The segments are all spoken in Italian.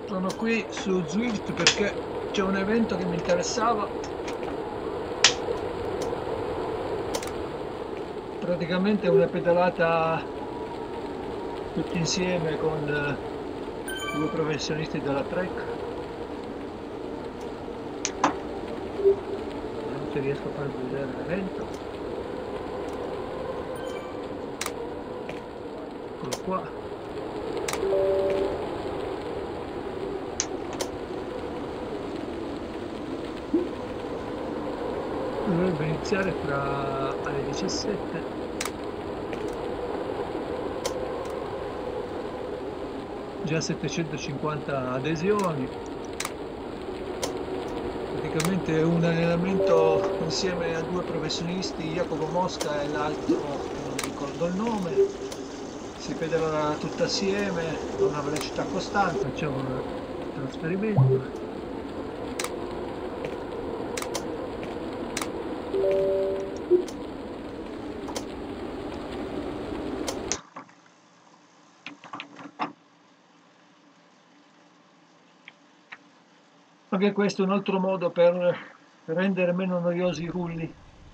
Sono qui su Zwift perché c'è un evento che mi interessava. Praticamente una pedalata tutti insieme con due professionisti della Trek. Vediamo se riesco a farvi vedere l'evento. Eccolo qua. Dovrebbe iniziare alle 17. Già 750 adesioni. Praticamente è un allenamento insieme a due professionisti, Jacopo Mosca e l'altro, non ricordo il nome. Si pedala tutto assieme a una velocità costante, facciamo un trasferimento. Anche questo è un altro modo per rendere meno noiosi i rulli.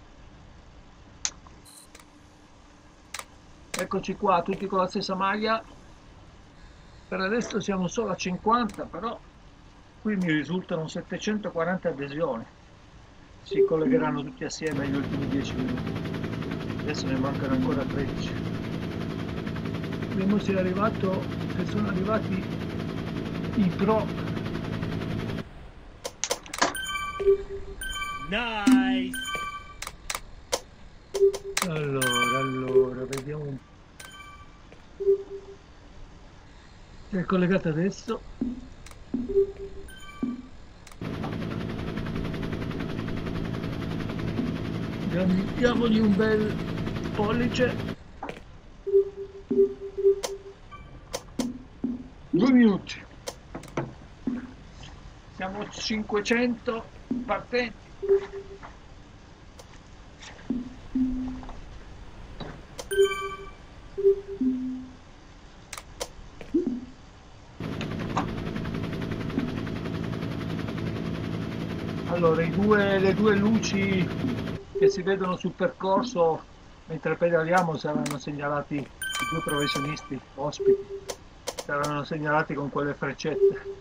Eccoci qua, tutti con la stessa maglia. Per adesso siamo solo a 50, però qui mi risultano 740 adesioni. Si collegheranno tutti assieme negli ultimi 10 minuti. Adesso ne mancano ancora 13. Vediamo se sono arrivati i pro. Nice! Allora, vediamo un po'. Si è collegato adesso. Diamogli un bel pollice. 2 minuti. Siamo a 500 partenti. Allora, le due luci che si vedono sul percorso mentre pedaliamo saranno segnalati, i due professionisti ospiti saranno segnalati con quelle freccette.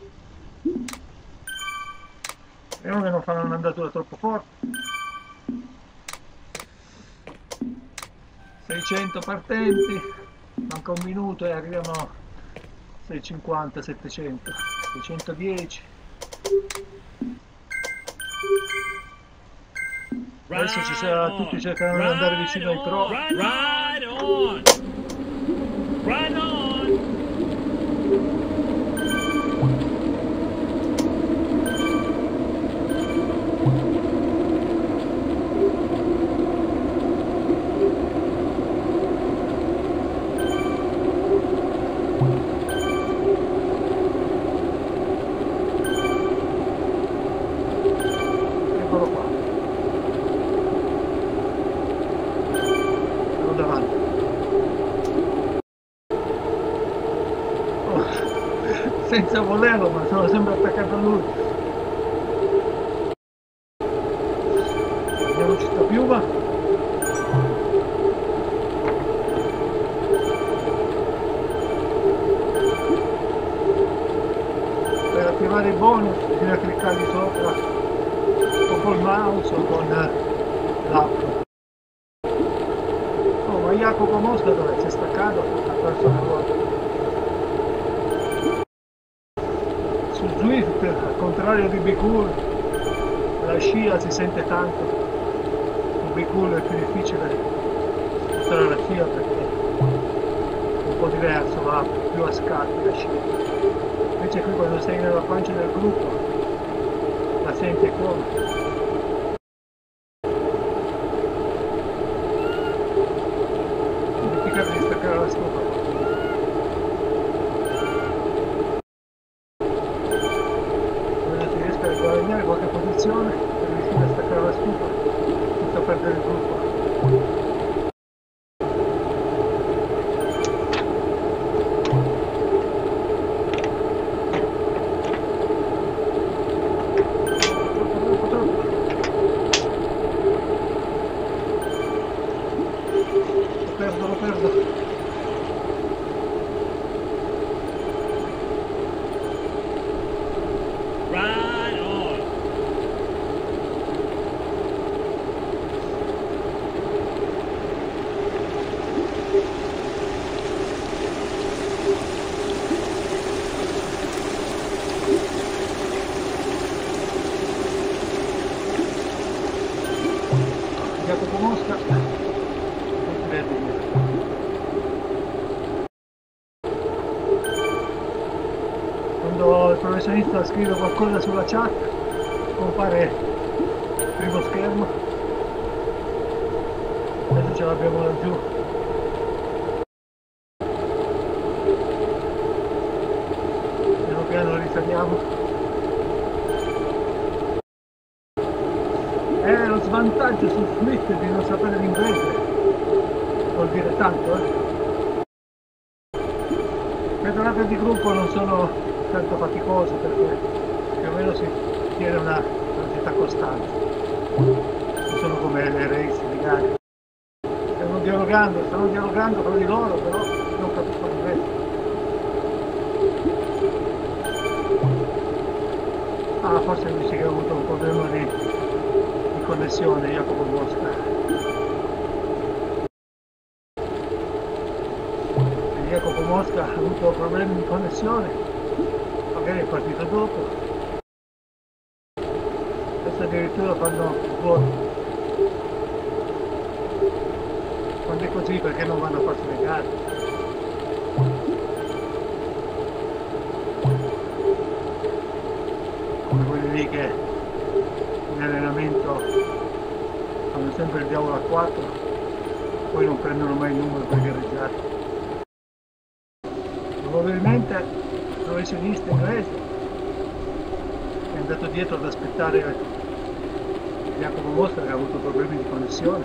Speriamo che non fanno un'andatura troppo forte. 600 partenti, manca un minuto e arriviamo a 650, 700, 610. Adesso ci sarà, tutti cercheranno di andare vicino ai pro. Ride on! Ride on! Eccolo qua. Sono davanti. Oh, senza volerlo, ma sono sempre attaccato a lui. Vediamoci sta piuma. Per attivare i bonus bisogna cliccarli sopra o col mouse o con l'app. Oh, ma Jacopo Mosca dove? Si è staccato? Ha perso una volta. Su Zwift, al contrario di Be Cool, la scia si sente tanto. Su Be Cool è più difficile spostare la scia perché è un po' diverso, va più a scatti la scia. Invece qui quando sei nella pancia del gruppo la senti come. Dimenticate di staccare la stufa. Allora si riesca a guadagnare qualche posizione per riuscire a staccare la stufa senza perdere il gruppo. Quando il professionista scrive qualcosa sulla chat compare il primo schermo. Adesso ce l'abbiamo laggiù. Piano piano risaliamo. È lo svantaggio su Smith di non sapere l'inglese, vuol dire tanto, Le pedalate di gruppo non sono tanto faticose perché più o meno si tiene una velocità costante, non sono come le race, le gare. Stanno dialogando tra di loro, però non capisco l'inglese. Ah, forse dice che ha avuto un problema di connessione, Jacopo Mosca. Jacopo Mosca ha avuto problemi di connessione, magari è partito dopo. Adesso addirittura fanno gol. Quando è così perché non vanno a farsi le gare? Come quelli lì che in allenamento fanno sempre il diavolo a 4, poi non prendono mai il numero per gareggiare. Probabilmente il professionista inglese è andato dietro ad aspettare Jacopo Mosca che ha avuto problemi di connessione,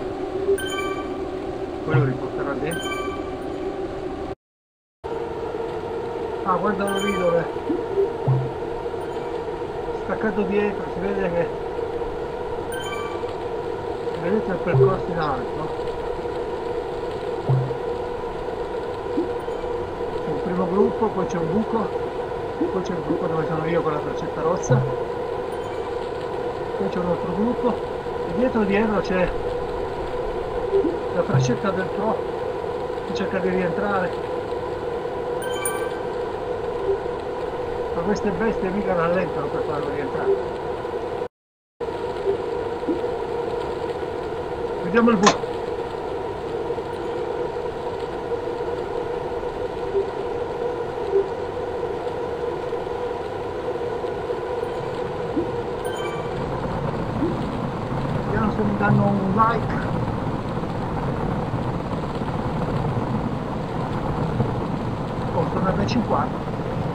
poi lo riporterà dentro. Ah, guardalo lì dove staccato dietro, si vede che vedete il percorso in alto. C'è un primo gruppo, poi c'è un buco, poi c'è il gruppo dove sono io con la freccetta rossa, poi c'è un altro gruppo e dietro c'è la freccetta del pro che cerca di rientrare. Ma queste bestie mica rallentano per farlo rientrare. Vediamo il buco. Vediamo se mi danno un like. Oh, sono a 50.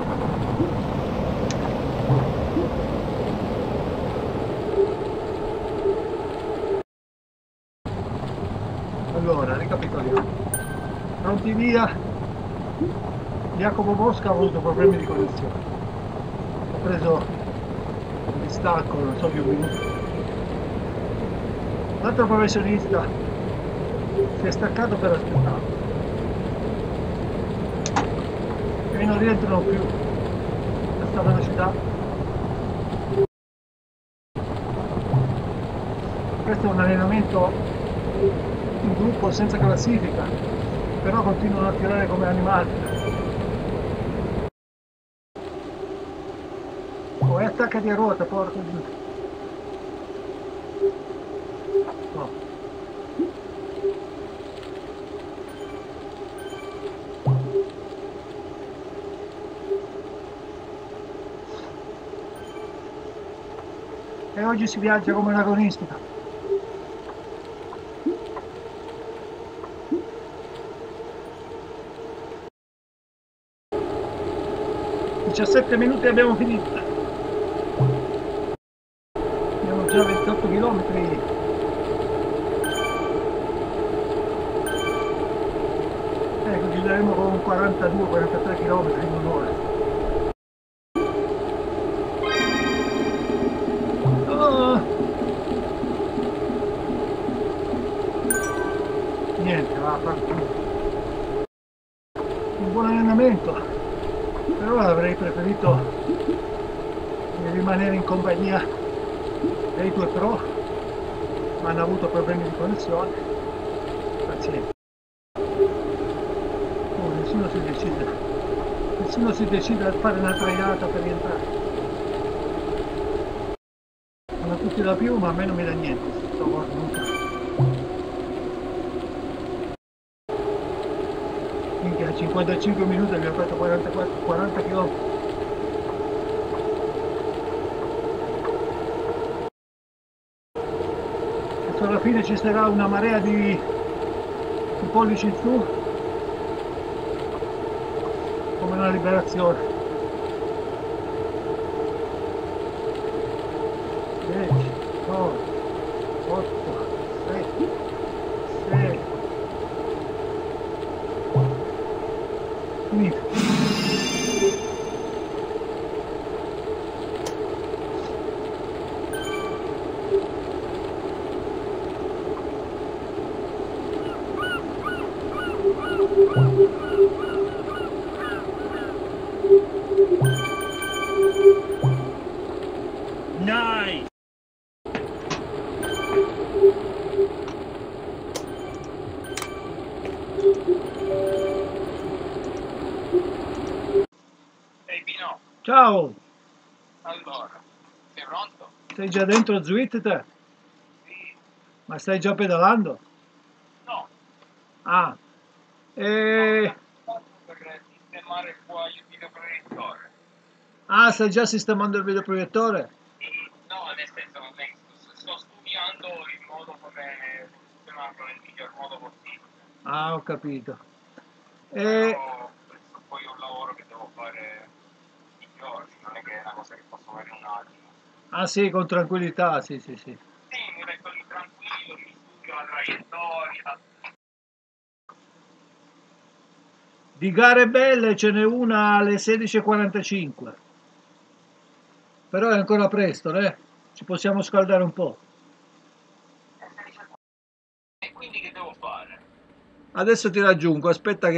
Allora, ricapitoliamo. Pronti via. Jacopo Mosca ha avuto problemi di connessione. Ha preso un distacco, non so, di un minuto. L'altro professionista si è staccato per aspettare. E non rientrano più a questa velocità. Questo è un allenamento in gruppo senza classifica, però continuano a tirare come animali. Oh, e attaccati a ruota, porca giù. No. E oggi si viaggia come un'agonistica. 17 minuti e abbiamo finito. Abbiamo già 28 km. Ecco, gireremo con 42-43 km in un'ora. Oh. Niente, va a far un buon allenamento. Però avrei preferito rimanere in compagnia dei due pro, ma hanno avuto problemi di connessione. Pazienza. Oh, nessuno si decide a fare una traiata per rientrare. Hanno tutti da più, ma a me non mi dà niente, sto morto. Minchia, 55 minuti abbiamo fatto 40 km. verso la fine ci sarà una marea di pollici in su, come una liberazione. 10, 9, 8, 7, 6, finito. Nice. Ehi Pino, Ciao, allora, sei pronto? sei già dentro Zwift te? Sì. Ma stai già pedalando? No, Ah, e... ho per sistemare qua il videoproiettore. ah, stai già sistemando il videoproiettore? No, nel senso che sto studiando il modo come sistemarlo nel miglior modo possibile. Ah, ho capito. E... Però questo poi è un lavoro che devo fare tutti i giorni, non è che è una cosa che posso fare in un attimo. Ah sì, con tranquillità, sì, sì, sì. Sì, mi metto lì tranquillo, mi studio la traiettoria. Di gare belle ce n'è una alle 16:45, però è ancora presto, ci possiamo scaldare un po'. E quindi che devo fare? Adesso ti raggiungo, aspetta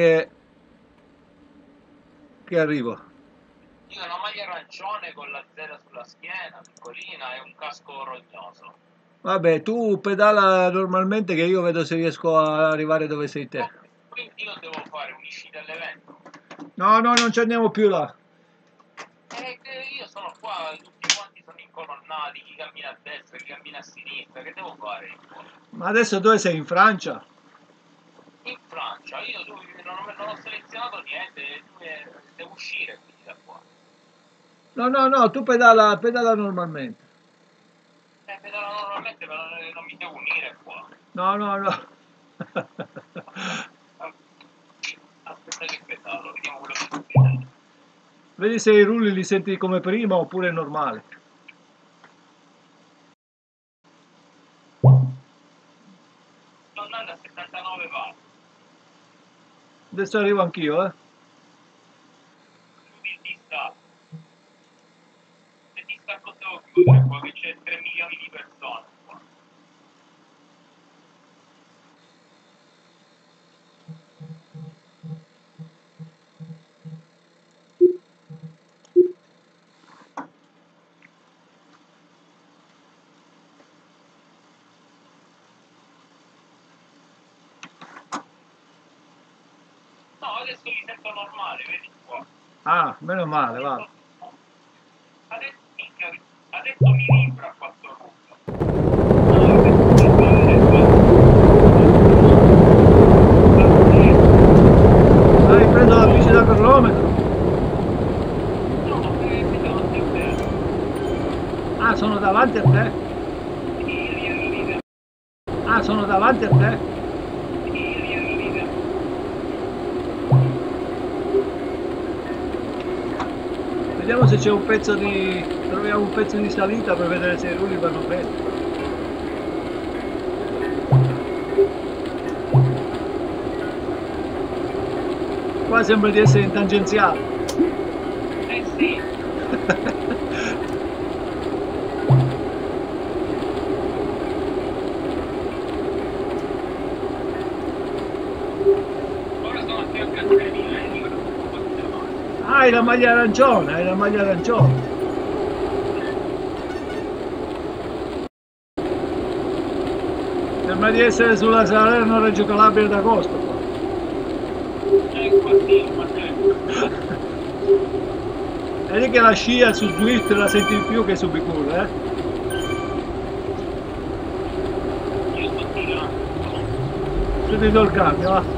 che arrivo. Io ho una maglia arancione con la zera sulla schiena, piccolina, e un casco rognoso. Vabbè, tu pedala normalmente che io vedo se riesco a arrivare dove sei te. Ok, quindi io devo fare un'uscita all'evento. No, no, non ci andiamo più là. E che io sono qua, tutti quanti sono incolonnati, chi cammina a destra, chi cammina a sinistra, che devo fare io qua? Ma adesso dove sei? In Francia? In Francia, io non ho selezionato niente, devo uscire quindi da qua. No, no, no, tu pedala normalmente. Pedalo normalmente, però non mi devo unire qua. No, no, no. Aspetta che pedalo, vediamo quello che succede. Vedi se i rulli li senti come prima oppure è normale. Sto andando a 79 watt. Adesso arrivo anch'io, eh. Chiudi il distacco. Se distacco devo chiudere qua, che c'è 3 milioni di persone qua. No, adesso mi sento normale, vedi qua. Ah, meno male, va. Adesso mi vibra a 4 ruote. Hai preso la bici da cronometro? No, perché davanti a te. Ah, sono davanti a te? Ah, sono davanti a te? Vediamo se c'è un pezzo di... troviamo un pezzo di salita per vedere se i rulli vanno bene. Qua sembra di essere in tangenziale. Eh sì. Ora sono a fianco a 3000, Ah, hai la maglia arancione, hai la maglia arancione. Sembra di essere sulla Salerno-Reggio Calabria d'agosto qua. Vedi che la scia su Zwift la senti di più che su Bicul, eh? Io sto tirando. Subito il cambio, va?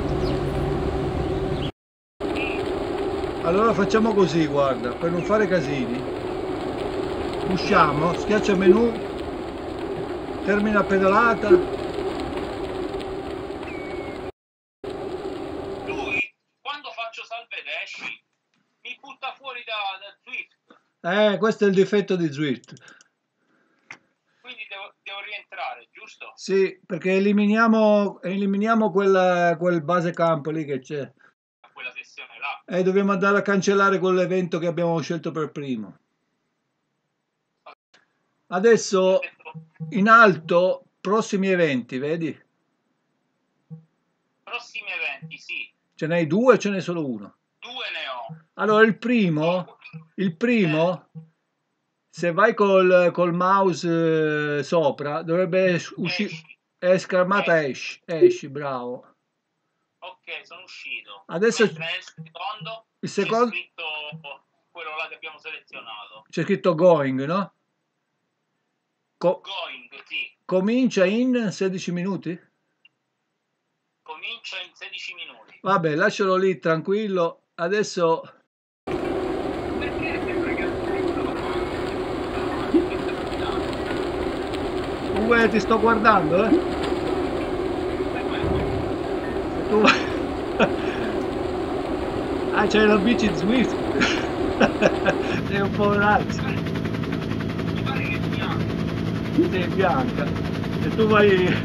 Allora facciamo così, guarda, per non fare casini. Usciamo, schiaccia menu termina pedalata. Lui, quando faccio salve ed esci, mi butta fuori da Swift, Questo è il difetto di Zwift. quindi devo rientrare, giusto? Sì, perché eliminiamo quel base campo lì che c'è. A quella sessione là. E dobbiamo andare a cancellare quell'evento che abbiamo scelto per primo. Adesso in alto, prossimi eventi, vedi? Prossimi eventi, sì. Ce n'hai due o ce n'è solo uno? 2 ne ho. Allora, il primo, se vai col mouse sopra, dovrebbe uscire. Esci. È schermata esci, bravo. Ok, sono uscito. Adesso Mentre nel secondo il c'è secondo scritto quello là che abbiamo selezionato. c'è scritto going, no? Going, sì. Comincia in 16 minuti? Comincia in 16 minuti. Vabbè, lascialo lì tranquillo. Adesso Perché sembra che comunque ti sto guardando, Tu... Ah, c'è la bici Zwift. Sei un poverazzo. mi pare che sia. Sei bianca. E tu vai...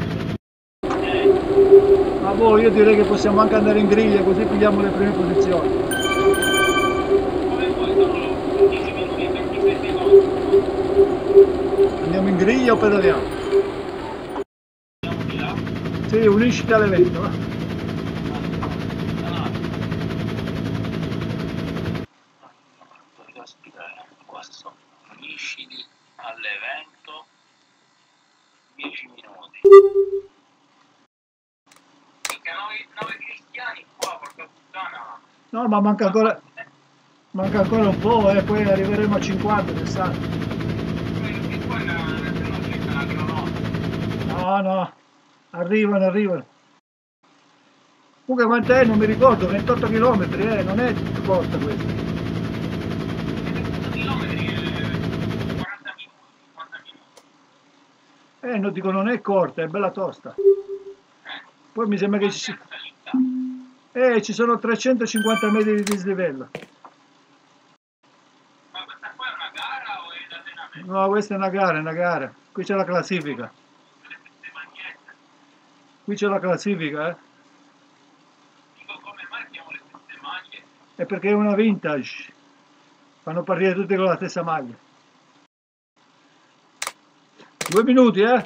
Ma boh, io direi che possiamo anche andare in griglia così pigliamo le prime posizioni. Come poi sono 10 minuti e 26 secondi. Andiamo in griglia o pedaliamo? Andiamo di là. Sì, unisciti all'evento. Questo. Unisciti all'evento 10 minuti. Perché 9 cristiani qua, porca puttana. No, ma manca ancora un po', poi arriveremo a 50, 60. Perché qua non c'è una cronometro. No, arrivano. Comunque quant'è? Non mi ricordo, 28 km, non è corta questa. 28 chilometri e 40 minuti, 50 minuti. No, dico, non è corta, è bella tosta. Poi mi sembra che ci sono 350 metri di dislivello. Ma questa qua è una gara o è l'allenamento? No, questa è una gara. Qui c'è la classifica. Le magliette. Qui c'è la classifica, Dico, come mai abbiamo le stesse maglie? È perché è una vintage. Fanno partire tutti con la stessa maglia. 2 minuti, Sì. Allora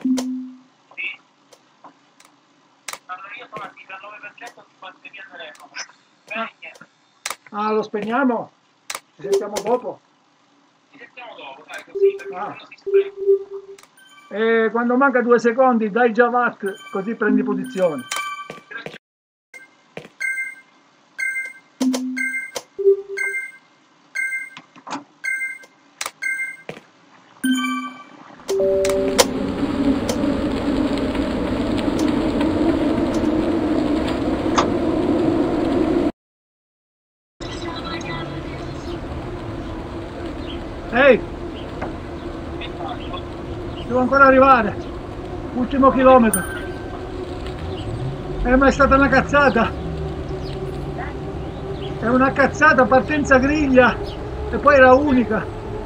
io sono al 19% di batteria telefono. Bene. Lo spegniamo? Ci sentiamo dopo? Ci sentiamo dopo, dai, così, perché Ah. sennò si spreca. E quando manca 2 secondi dai già vac, così prendi posizione. Ehi, devo ancora arrivare. Ultimo chilometro. Ma è stata una cazzata. È una cazzata, partenza griglia e poi era unica.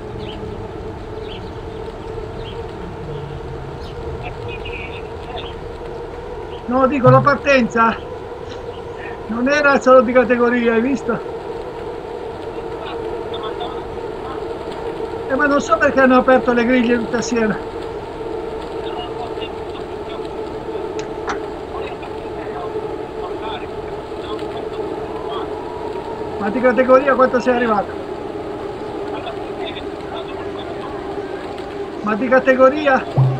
No, dico, la partenza non era solo di categoria, hai visto? Ma non so perché hanno aperto le griglie tutte assieme. Ma di categoria quanto sei arrivato? Ma di categoria?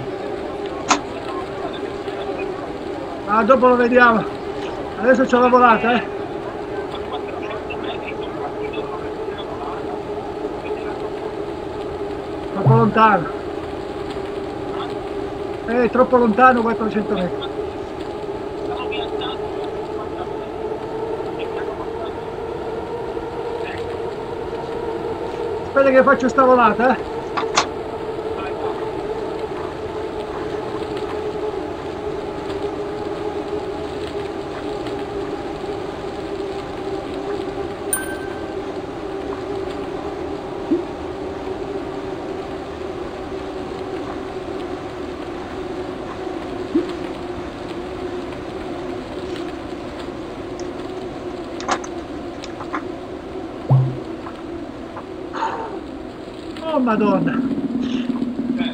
Ah, dopo lo vediamo. Adesso c'ho la volata, Troppo lontano. Troppo lontano 400 metri. Aspetta che faccio sta volata, Oh Madonna! Cioè,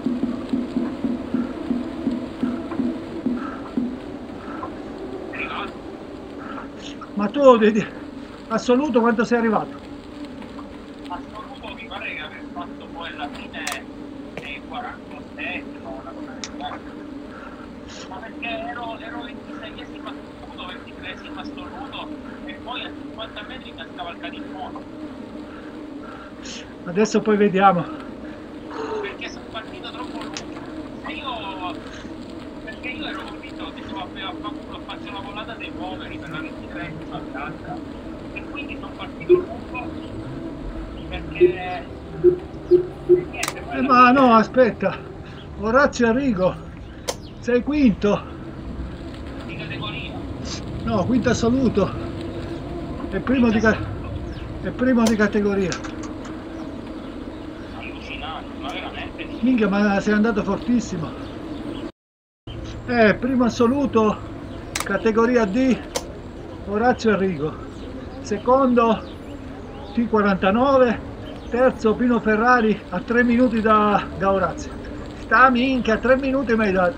è arrivato. Ma tu, assoluto, quanto sei arrivato? Assoluto mi pare che aver fatto poi alla fine dei 47 o una cosa del genere. Ma perché ero 26esimo assoluto, 23esimo assoluto e poi a 50 metri mi ha scavalcato il mono. Adesso poi vediamo. Perché sono partito troppo lungo. E io, perché io ero convinto che faccio la volata dei poveri per la 23esima piazza e quindi sono partito lungo perché niente, poi alla Ma no, fine aspetta. Orazio Arrigo, sei quinto. di categoria, No, quinto assoluto. È primo quinto di, assoluto, è primo di categoria. allucinante, ma veramente Minchia, ma sei andato fortissimo. Primo assoluto, categoria D, Orazio Arrigo. Secondo T49, terzo Pino Ferrari a 3 minuti da Orazio. Sta minchia, 3 minuti mi hai dato.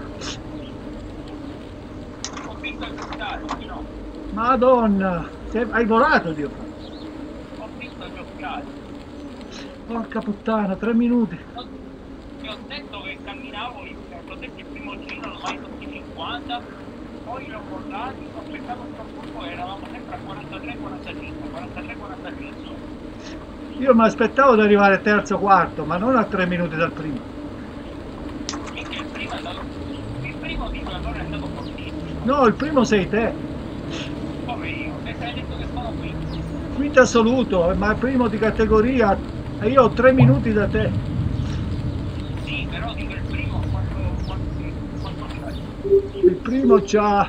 ho vinto il giocare, no, Madonna, hai volato, Dio. ho vinto il giocare. Porca puttana, 3 minuti. Ti ho detto che camminavo, ho detto il primo giro, ormai tutti 50, poi l'ho guardato, ho aspettato un po' e eravamo sempre a 43-45, 43-45. Io mi aspettavo di arrivare terzo quarto, ma non a 3 minuti dal primo. Minchia, il primo dico allora è andato fortissimo, No, il primo sei te. come io, e sei detto che sono qui. Quinto assoluto, ma primo di categoria. E io ho 3 minuti da te. Sì, però dico il primo quanto mi dai? Il primo c'ha...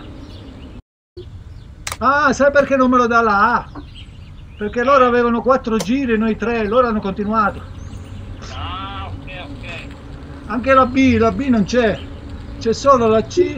Ah, sai perché non me lo dà la A? Perché loro avevano 4 giri e noi 3, loro hanno continuato. Ah, ok, ok. Anche la B non c'è solo la C.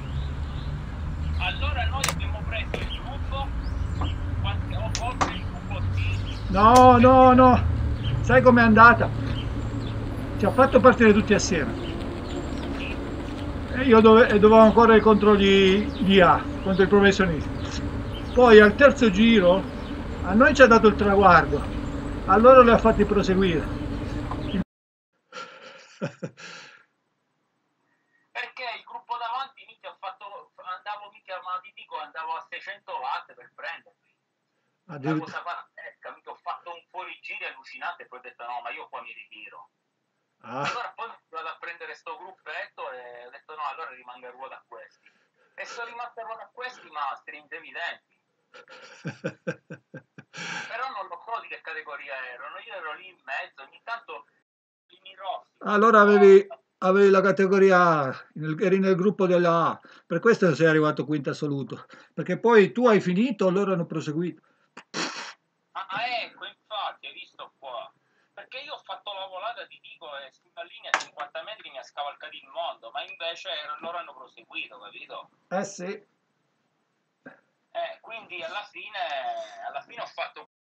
Allora noi abbiamo preso il gruppo, o forse il gruppo D, No, no, perché no. Sai com'è andata? Ci ha fatto partire tutti assieme. sì, E io dovevamo correre contro gli A, contro i professionisti. Poi al terzo giro a noi ci ha dato il traguardo, a loro li ha fatti proseguire. perché il gruppo davanti mica andavo mica, ma ti dico, andavo a 600 watt per prenderli. Una Addirittura. cosa pazzesca, mica ho fatto un fuorigiri allucinante e poi ho detto no, ma io qua mi ritiro. Ah. Allora poi vado a prendere sto gruppetto e ho detto no, allora rimango a ruota a questi. E sono rimasto a ruota a questi, ma stringete evidenti. Però non lo so di che categoria erano, io ero lì in mezzo, ogni tanto i rossi. Allora avevi la categoria A, eri nel gruppo della A, per questo sei arrivato quinto assoluto, perché poi tu hai finito, loro hanno proseguito. Ah, ecco, infatti, hai visto qua. Perché io ho fatto la volata, ti dico, e sulla linea a 50 metri mi ha scavalcato il mondo, ma invece loro hanno proseguito, capito? Eh sì. Quindi alla fine ho fatto